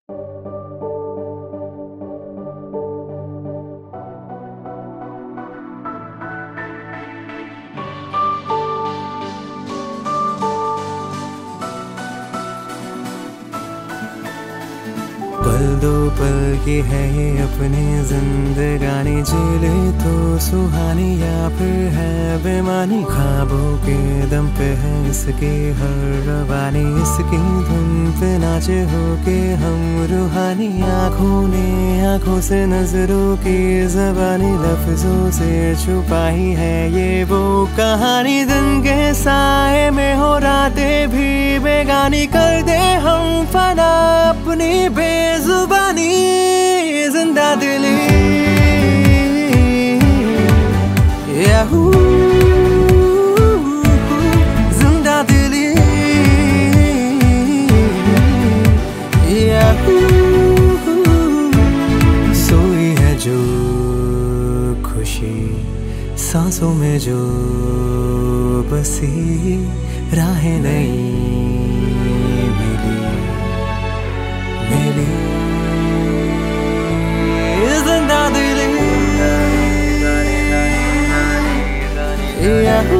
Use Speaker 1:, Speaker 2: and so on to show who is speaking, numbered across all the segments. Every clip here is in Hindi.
Speaker 1: पल दो पल की है ये अपनी जिंदगानी, झेले तो सुहानी या फिर है बेमानी। ख्वाबों के दम पे है इसकी हर रवानी, इसकी धुन पे नाचे हो के हम रूहानी। आँखों ने आँखों से नजरों की ज़बानी, लफ्जों से छुपाई है ये वो कहानी। दिन के साए में हो रातें भी बेगानी, कर दे हम फना अपनी बेजुबानी। जिंदा दिली याहू, जिंदा दिली याहू। सोई है जो खुशी सांसों में जो बसी, राहें नहीं मिली मिली। जिंदा दिली याहू,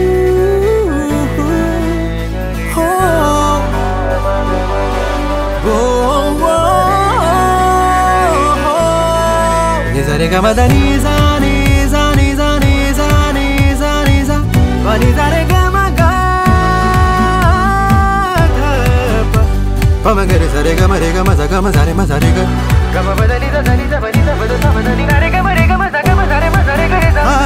Speaker 1: हो निज़ारे का मदनी जानी जानी जानी जानी जानी जा वाली जारे का मगा पमगरे सारे गा मरे गा मजा गा मजारे मजारे गा गम बदनी दा दनी दा बनी दा बदसा बदनी सारे गा मरे गा मजा गा मजारे मजारे गा रे दा।